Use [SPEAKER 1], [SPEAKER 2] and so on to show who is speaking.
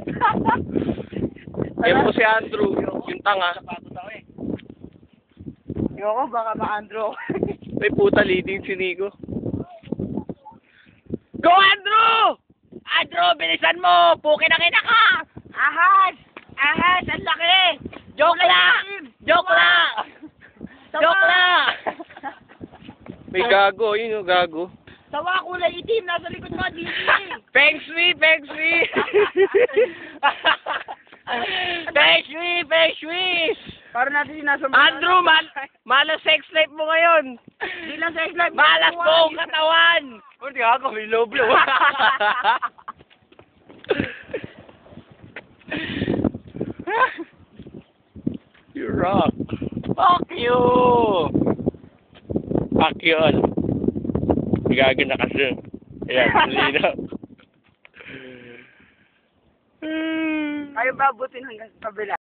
[SPEAKER 1] Yan po si Andrew, yung tanga.
[SPEAKER 2] Ayoko, baka ma-Andrew.
[SPEAKER 1] May puta leading si Nico. Go, Andrew! Andrew, bilisan mo! Puki na kita ka!
[SPEAKER 2] Ahas! Ahas! Ang laki!
[SPEAKER 1] Joke lang! Joke lang! Joke lang! May gago, yun yung gago.
[SPEAKER 2] Tawa, kulay itim, nasa likod mo, dito.
[SPEAKER 1] Feng Shui! Feng Shui! Feng Shui! Feng Shui!
[SPEAKER 2] Para natin sinasama.
[SPEAKER 1] Andrew, malas sex life mo ngayon!
[SPEAKER 2] Di lang sex life.
[SPEAKER 1] Malas mo ang katawan! Oh, di ako, may low blow. You rock. Fuck you! Fuck you all. Gago na kasi. Ayan, malinaw.
[SPEAKER 2] Ayaw ba abutin hanggang sa kabila?